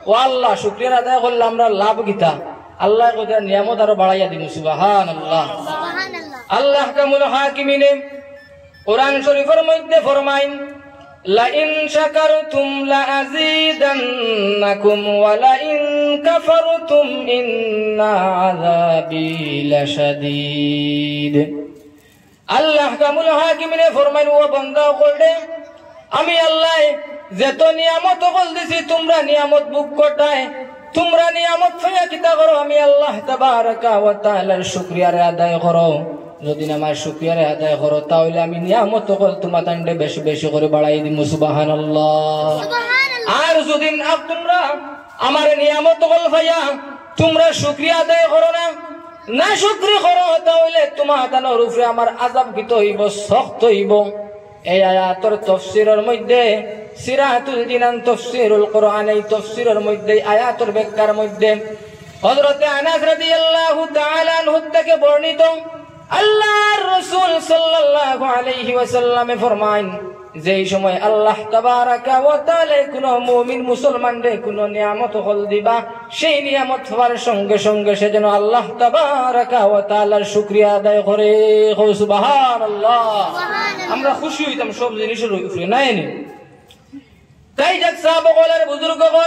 ও আল্লাহ শুকরিয়া আদায় করলে আমরা লাভ গীতা আল্লাহ কইরা নিয়ামত আরো বাড়াইয়া দিন সুবহানাল্লাহ আল্লাহ কামুল হাকিমিনে কোরআন শরীফের মধ্যে ফরমাইন লা ইন শাকারতুম লা আযীদান্নাকুম ওয়া লা ইন কাফারতুম ইন্না আযাবি লাশাদীদ আল্লাহ কামুল হাকিমিনে ফরমাইন ও বান্দা কইলে আমি আল্লাহ যত নিয়ামত কল দিছি তোমরা নিয়ামত ভোগ করতাই তোমরা নিয়ামত পাইয়া কিতা করো আমি আল্লাহ তাবারাকা ওয়া তাআলার শুকরিয়া আদায় করো যদি আমার শুকরিয়া আদায় করো তাহলে আমি নিয়ামত কল তোমাদের বেশি বেশি করে বাড়াই দিব সুবহানাল্লাহ আর যদি তোমরা আমার নিয়ামত কল পাইয়া তোমরা শুকরিয়া আদায় করো না শুকরি করো তাহলে তোমাদের উপরে আমার আযাব ভীত হইব সখত হইব এই আয়াতের তাফসীরের মধ্যে সিরাতুল জিনান তাফসীরুল কোরআন এই তাফসীরের মধ্যে আয়াতের ব্যাখ্যার মধ্যে হযরত আনাস রাদিয়াল্লাহু তাআলা আনহু থেকে বর্ণিত আল্লাহর রাসূল সাল্লাল্লাহু আলাইহি ওয়াসাল্লাম ফরমায়েন যেই সময় আল্লাহ তাবারাকা ওয়া তাআলা কোন মুমিন মুসলমানরে কোন নিয়ামত হল দিবা সেই নিয়ামত হওয়ার সঙ্গে সঙ্গে সে যেন আল্লাহ তাবারাকা ওয়া তাআলার শুকরিয়া আদায় করে সুবহানাল্লাহ আমরা খুশি হইতাম সব জিনিসের উপরে নাই নি তাই যাক সাহাবাগণ আর বুজুর্গগণ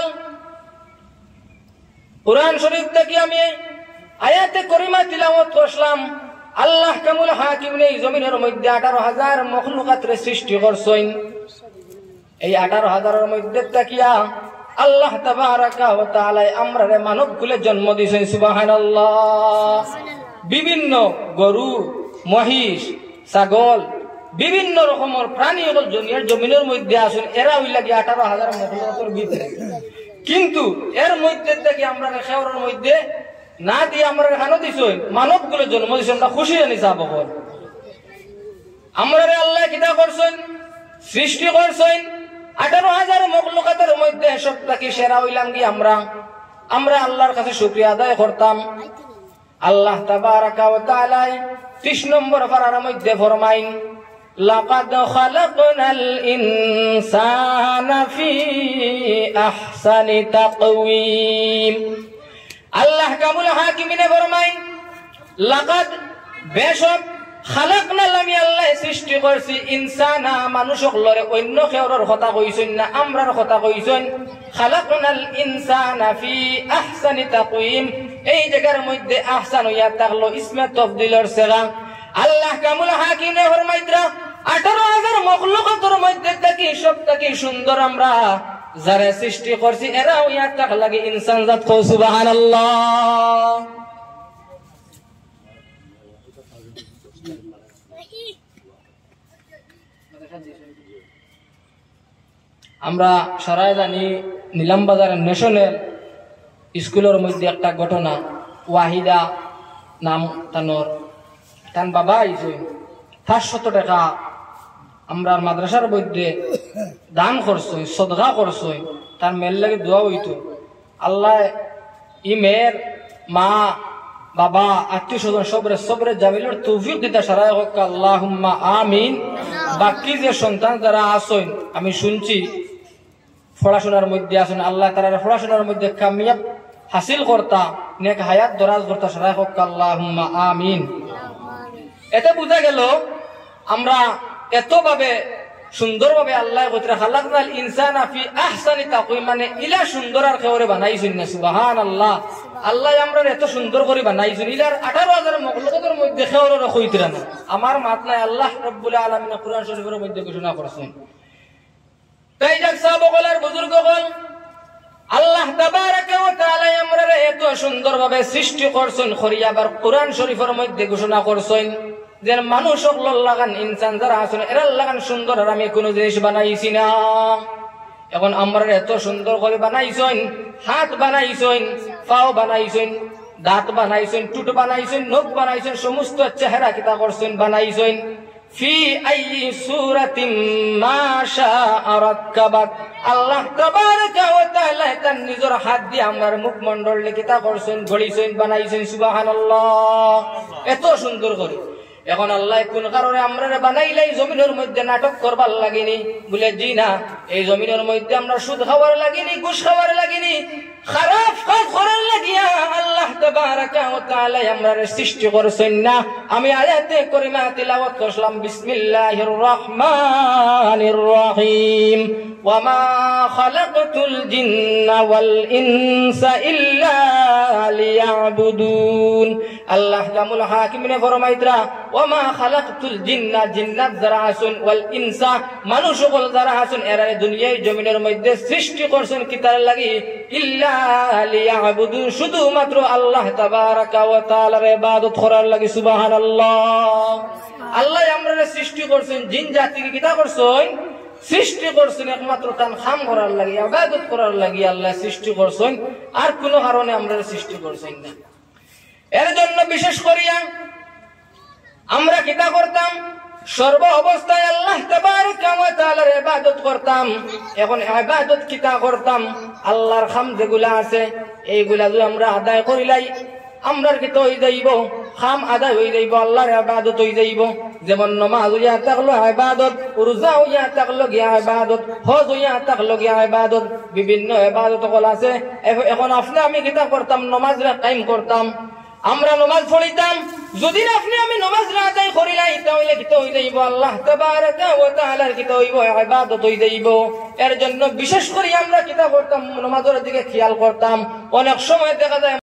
কুরআন শরীফ থেকে আমি আয়াতে করিমা তিলাওয়াত করলাম আল্লাহ কামুল হাকিম এই জমিনের মধ্যে 18,000 মখলুকাতের সৃষ্টি করছেন এই 18,000 এর মধ্যে তাকিয়া আল্লাহ তাবারাকা ওয়া তাআলা আমরারে মানব কুলে জন্ম দিয়েছেন সুবহানাল্লাহ বিভিন্ন গরু মহিষ ছাগল বিভিন্ন রকমের প্রাণী হল জমিনের মধ্যে আসুন এরা হইল লাগে 18,000 মখলুকাতের ভিতরে কিন্তু এর মধ্যে থেকে আমরা খেওয়ার মধ্যে না দিয়ে আমরা খানো দিছ মানব গুলো জন্ম দিছ আমরা খুশি জানি যাব আমরা আল্লাহ কিতা করছেন সৃষ্টি করছেন 18,000 মখলুকাতের মধ্যে সবটাকে সেরা হইলাম কি আমরা আল্লাহর কাছে শুকরিয়া আদায় করতাম আল্লাহ তাবারাকা ওয়া তাআলা 30 নম্বর পারার মধ্যে ফরমাইন লাকাদ খালাকনাল ইনসানা ফি আহসানি তাকওয়িম আল্লাহ কামুল হাকিমিনে ফরমাইন লাকাদ বেশক খালাকনাল আমি আল্লাহ সৃষ্টি করছি ইনসানা মানুষক লরে অন্য কেউর কথা কইছেন না আমরার কথা কইছেন খালাকনাল ইনসানা ফি আহসানি তাকওয়িম এই জায়গার মধ্যে আহসান হইয়া থাকলো ইসমে তাফদীলের সিগা আল্লাহ কামুল হাকিমিনে ফরমাইতরা 18,000 মখলুকাতের মধ্যে থেকে সবটাকে সুন্দর আমরা যারা সৃষ্টি করছি এরা হইয়া থাক লাগে ইনসান জাত কও সুবহানাল্লাহ আমরা সারাই জানি নিলামবাজারের ন্যাশনাল স্কুলের মধ্যে একটা ঘটনা ওয়াহিদা নাম তান বাবা আইছে 500 টাকা আমরা মাদ্রাসার মধ্যে দান করছই সদকা করছই তার মেয়ের লাগে দোয়া হইতো আল্লাহ ই মেয়ের মা বাবা আত্মীয় স্বজন সবরে জামিলের তৌফিক দিতে সারাই হোক আল্লাহুম্মা আমিন বাকি যে সন্তান যারা আছেন আমি শুনছি পড়াশোনার মধ্যে আছেন আল্লাহ তাআলার পড়াশোনার মধ্যে কামিয়াব হাসিল করতা নেক হায়াত দরাজ করতা সারাই হোক আল্লাহুম্মা আমিন এতে বুঝা গেল আমরা এতভাবে সুন্দরভাবে আল্লাহ কইরা খালাকনাল ইনসানা ফি আহসানি তাকওয়িম মানে ইলা সুন্দর আর কেউরে বানাইছেন না সুবহানাল্লাহ আল্লাহ আমরা এত সুন্দর করে বানাইছেন ইলার 18,000 মখলুকাতের মধ্যে কেউরে কইতরা না আমার মাত নাই আল্লাহ রাব্বুল আলামিন কুরআন শরীফের মধ্যে ঘোষণা করেছেন তাই যাক সাহাবাগণ আর বুজুর্গগণ আল্লাহ তাবারাকা ওয়া তাআলা আমরা এত সুন্দরভাবে সৃষ্টি করছেন খরিয়া আবার কুরআন শরীফের মধ্যে ঘোষণা করছেন যে মানুষ লাগান ইনসান যারা আছেন এরা লাগান সুন্দর আর আমি কোনো জিনিস বানাইছি না এখন আমরা এত সুন্দর করে বানাইছেন হাত বানাইছেন পাও বানাইছেন দাঁত বানাইছেন টুট বানাইছেন নখ বানাইছেন সমস্ত চেহারা কিতা করছেন বানাইছেন ফি আইয়ি সূরাতিন মা শাআ রাক্কাবাক আল্লাহ তাবারাকা ওয়া তাআলা তার নিজের হাত দিয়ে আমার মুখমণ্ডল কিতা করছেন গড়িছেন বানাইছেন সুবহানাল্লাহ এত সুন্দর করে এখন আল্লাহ কোন কারণে আমরা বানাইলাই জমিনের মধ্যে নাটক করবার লাগেনি বলে জি না এই জমিনের মধ্যে আমরা সুদ খাওয়ার লাগেনি ঘুষ খাওয়ার লাগেনি খারাপ কাজ করার লাগিয়া আল্লাহ তাবারাকা ওয়া তাআলা আমরার সৃষ্টি করেছেন না। আমি আয়াতে কারিমা তিলাওয়াত করলাম, বিসমিল্লাহির রহমানির রহিম, ওয়া মা খালাকতুল জিন্না ওয়াল ইনসা ইল্লা লিয়াবুদুন। আল্লাহ কামুল হাকিমিনে ফরমাইতরা, ওয়া মা খালাকতুল জিন্না, জিন্নাত যারা আছেন, ওয়াল ইনসা, মানুষ সকল যারা আছেন, এরা দুনিয়ায় জমিনের মধ্যে সৃষ্টি করছেন কি তার লাগি, ইল্লা লিয়াবুদুন, শুধুমাত্র আল্লাহ তাবারাকা ওয়া তাআলার ইবাদত করার লাগি। সুবহানাল্লাহ। আল্লাহ আমরারে সৃষ্টি করছেন, জিন জাতিকে কিতা করছেন, সৃষ্টি করছেন একমাত্র তার কাম করার লাগি, ইবাদত করার লাগি আল্লাহ সৃষ্টি করছেন, আর কোনো কারণে আমরা সৃষ্টি করছেন না। এর জন্য বিশেষ করিয়া আমরা কিতা করতাম, সর্ব অবস্থায় আল্লাহ তাবারাকা ওয়া তাআলার ইবাদত করতাম। এখন ইবাদত কিতা করতাম, আল্লাহর খাম যেগুলা আছে এইগুলা যদি আমরা আদায় করিলাই, আমরার কিতা হয়ে যাইব, খাম আদায় হয়ে যাইব, আল্লাহর ইবাদত হয়ে যাইব। যেমন নমাজ হইয়া থাকলো ইবাদত, রোজা হইয়া থাকলো গিয়া ইবাদত, হজ হইয়া থাকলো গিয়া ইবাদত, বিভিন্ন ইবাদত কল আছে। এখন আপনি আমি কিতা করতাম, নমাজ কায়েম করতাম, আমরা নমাজ পড়িতাম। যদি আপনি আমি নমাজ আদায় করিলাই, তাহলে কিতা হয়ে যাইব, আল্লাহ তাবারাকা ওয়া তাআলার কিতা হইব, ইবাদত হয়ে যাইব। এর জন্য বিশেষ করে আমরা কিতা করতাম, নমাজের দিকে খেয়াল করতাম। অনেক সময় দেখা যায়